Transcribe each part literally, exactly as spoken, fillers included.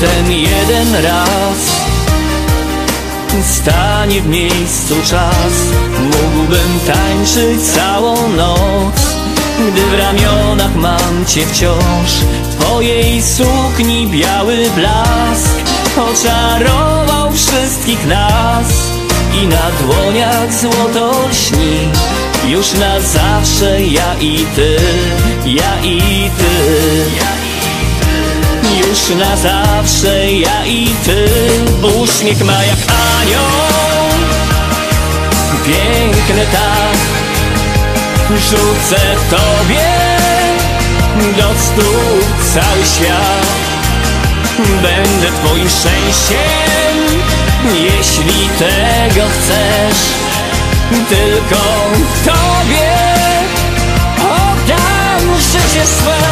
ten jeden raz stanie w miejscu czas. Mógłbym tańczyć całą noc, gdy w ramionach mam cię wciąż. Twojej sukni biały blask oczarował wszystkich nas i na dłoniach złoto lśni. Już na zawsze ja i ty, ja i ty. Już na zawsze ja i ty. Uśmiech ma jak anioł, piękny tak. Rzucę tobie do stóp cały świat. Będę twoim szczęściem, jeśli tego chcesz. Tylko tobie oddam życie swe.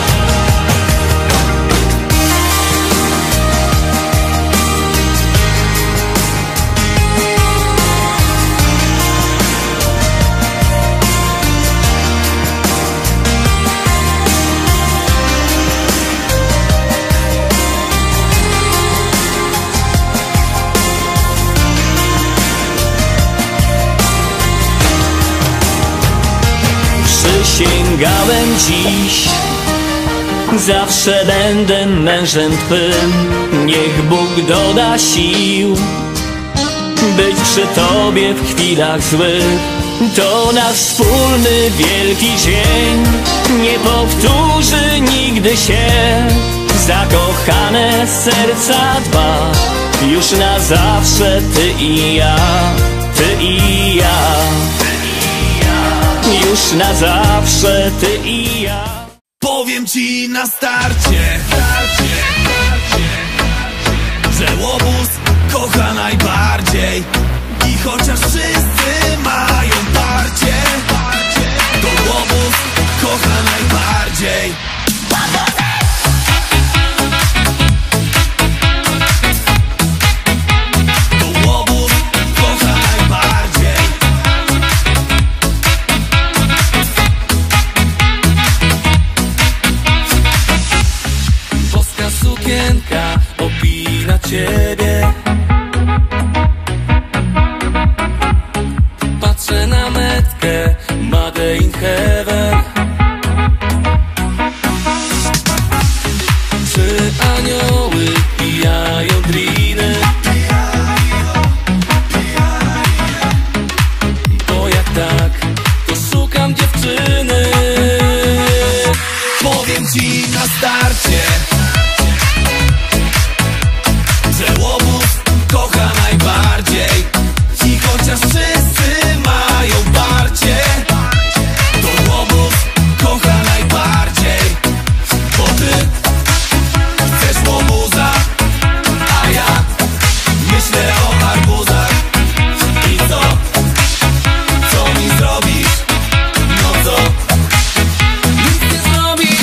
Przysięgałem dziś, zawsze będę mężem twym. Niech Bóg doda sił, być przy tobie w chwilach złych. To nasz wspólny wielki dzień, nie powtórzy nigdy się. Zakochane serca dwa, już na zawsze ty i ja, ty i ja. Już na zawsze ty i ja. Powiem ci na starcie, że łobuz kocha najbardziej. I chociaż wszyscy mają parcie, to łobuz kocha najbardziej. To łobuz kocha najbardziej. Boska sukienka opina ciebie. Patrzę na metkę Made in Heaven. Czy anioły pijają driny? Bo jak tak, to szukam dziewczyny. Powiem ci na starcie, że łobuz kocha najbardziej. I chociaż wszyscy mają parcie, to łobuz kocha najbardziej. Bo ty chcesz łobuza, a ja myślę o arbuzach. I co? Co mi zrobisz? No co? Nic nie zrobisz.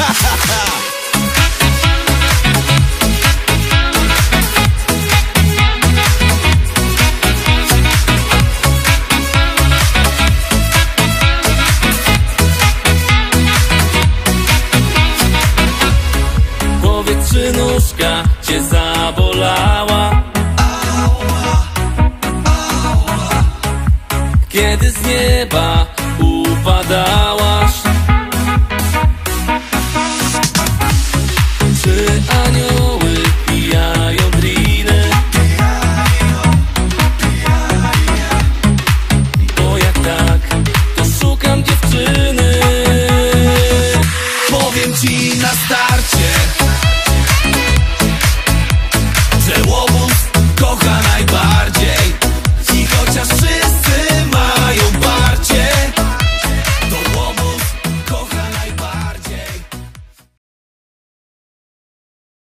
Powiedz, czy nóżka cię zabolała, kiedy z nieba upadała.